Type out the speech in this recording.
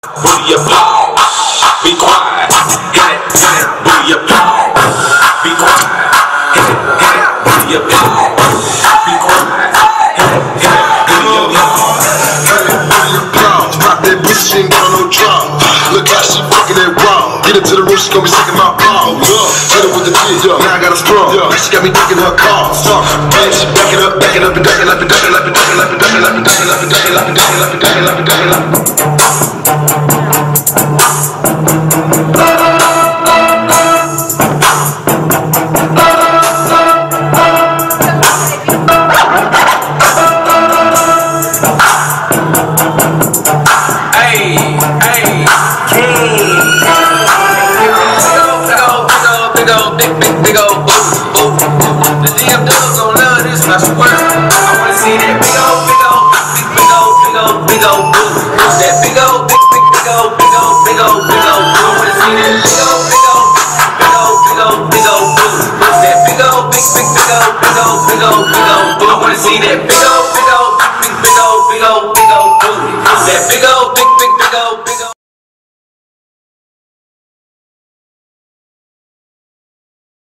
Booty applause, be quiet, hit it, booty applause, be quiet, hit it, booty applause, be quiet, hit it, booty applause. Booty applause, pop that bitch, she ain't got no drum. Look how she fucking that raw. Get into the room, she gon' be sucking my balls. Hit her with the dick, now I got a strong. She got me thinking her calls. Man, she back it up, and ducking up, and ducking up, and ducking up, and ducking up, and ducking up, and ducking up, and ducking up, and ducking up, and ducking up, and ducking up. Big old boo, boo, boo. The DM dogs gon' love this, I swear. I wanna see that big old boo. That big old boo. I wanna see that big old boo. That big old boo. I wanna see that big old